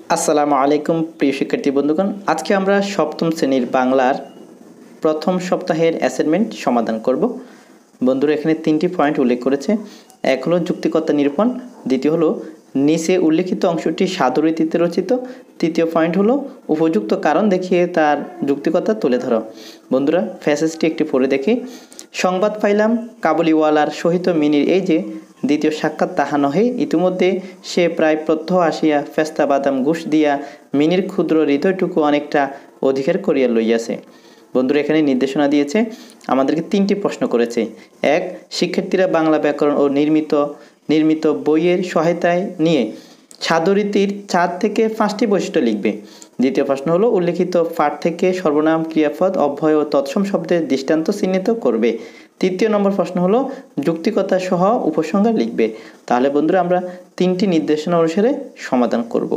আসসালামু আলাইকুম প্রিয় শিক্ষার্থী বন্ধুগণ, আজকে আমরা সপ্তম শ্রেণীর বাংলার প্রথম সপ্তাহের অ্যাসাইনমেন্ট সমাধান করব। বন্ধুরা এখানে তিনটি পয়েন্ট উল্লেখ করেছে। এক হলো যুক্তিকতা নিরূপণ, দ্বিতীয় হলো নিচে উল্লেখিত অংশটি সাধুরীতিতে রচিত, তৃতীয় পয়েন্ট হলো উপযুক্ত কারণ দেখিয়ে তার যুক্তিকতা তুলে ধরো। বন্ধুরা প্যাসেজটি একটি পড়ে দেখি। সংবাদ পাইলাম কাবুলিওয়ালার সহিত মিনির এই যে দ্বিতীয় সাক্ষাৎ তাহা নহে, ইতিমধ্যে সে প্রায় প্রত্যহ আসিয়া ফেস্তা বাদাম ঘুষ দিয়া মিনির ক্ষুদ্র হৃদয়টুকু অনেকটা অধিকার করিয়া লইয়াছে। বন্ধুরা এখানে নির্দেশনা দিয়েছে, আমাদেরকে তিনটি প্রশ্ন করেছে। এক, শিক্ষার্থীরা বাংলা ব্যাকরণ ও নির্মিত বইয়ের সহায়তায় নিয়ে সাধুরীতির 4 থেকে 5টি বৈশিষ্ট্য লিখবে। দ্বিতীয় প্রশ্ন হলো উল্লেখিত পাঠ থেকে সর্বনাম, ক্রিয়াপদ, অব্যয় ও তৎসম শব্দের দৃষ্টান্ত চিহ্নিত করবে। তৃতীয় নম্বর প্রশ্ন হলো যুক্তিকতা সহ উপসংহার লিখবে। তাহলে বন্ধুরা আমরা তিনটি নির্দেশনা অনুসারে সমাধান করব।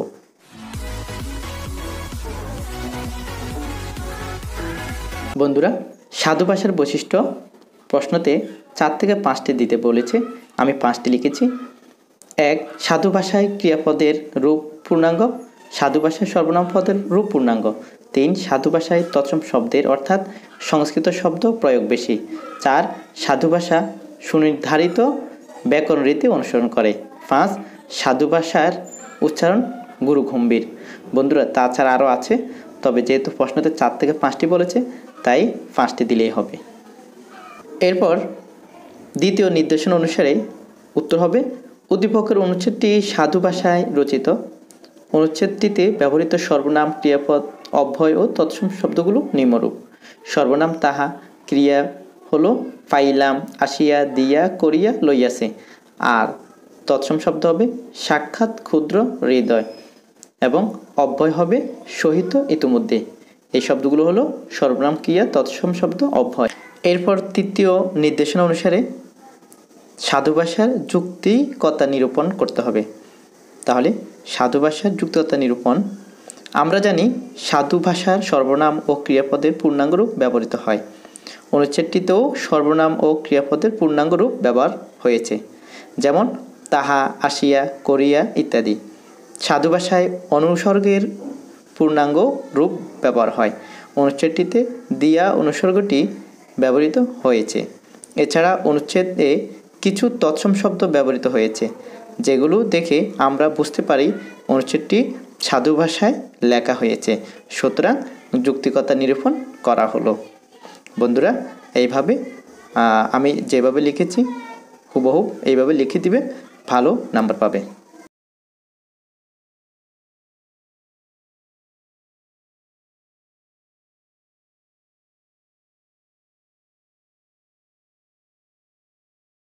বন্ধুরা সাধু ভাষার বৈশিষ্ট্য প্রশ্নতে 4 থেকে 5টি দিতে বলেছে, আমি 5টি লিখেছি। 1, সাধু ভাষায় ক্রিয়াপদের রূপ পূর্ণাঙ্গ, সাধু ভাষায় সর্বনাম পদের রূপ পূর্ণাঙ্গ। 3, সাধু ভাষায় তৎসম শব্দের অর্থাৎ সংস্কৃত শব্দ প্রয়োগ বেশি। 4, সাধু ভাষা সুনির্ধারিত ব্যাকরণ রীতি অনুসরণ করে। 5, সাধু ভাষার উচ্চারণ গুরু গম্ভীর। বন্ধুরা তাছাড়া আরও আছে, তবে যেহেতু প্রশ্নতে 4 থেকে 5টি বলেছে তাই 5টি দিলেই হবে। এরপর দ্বিতীয় নির্দেশনা অনুসারে উত্তর হবে উদ্দীপকের অনুচ্ছেদটি সাধু ভাষায় রচিত। অনুচ্ছেদটিতে ব্যবহৃত সর্বনাম, ক্রিয়াপদ, অব্যয় ও তৎসম শব্দগুলো নিম্নরূপ। সর্বনাম তাহা, ক্রিয়া হলো পাইলাম, আসিয়া, দিয়া, করিয়া, লইয়াছে। আর তৎসম শব্দ হবে সাক্ষাৎ, ক্ষুদ্র, হৃদয়। এবং অব্যয় হবে সহিত, ইতিমধ্যে। এই শব্দগুলো হলো সর্বনাম, ক্রিয়া, তৎসম শব্দ, অব্যয়। এরপর তৃতীয় নির্দেশনা অনুসারে সাধু ভাষার যুক্তিকতা নিরূপণ করতে হবে। তাহলে সাধু ভাষার যুক্তিকতা নিরূপণ, আমরা জানি সাধু ভাষার সর্বনাম ও ক্রিয়াপদের পূর্ণাঙ্গ রূপ ব্যবহৃত হয়। অনুচ্ছেদটিতেও সর্বনাম ও ক্রিয়াপদের পূর্ণাঙ্গ রূপ ব্যবহার হয়েছে, যেমন তাহা, আসিয়া, করিয়া ইত্যাদি। সাধু ভাষায় অনুসর্গের পূর্ণাঙ্গ রূপ ব্যবহার হয়। অনুচ্ছেদটিতে দিয়া অনুসর্গটি ব্যবহৃত হয়েছে। এছাড়া অনুচ্ছেদে কিছু তৎসম শব্দ ব্যবহৃত হয়েছে, যেগুলো দেখে আমরা বুঝতে পারি অনুচ্ছেদটি সাধু ভাষায় লেখা হয়েছে। সুতরাং যুক্তিকতা নিরূপণ করা হলো। বন্ধুরা এইভাবে আমি যেভাবে লিখেছি হুবহু এইভাবে লিখে দিবে, ভালো নাম্বার পাবে।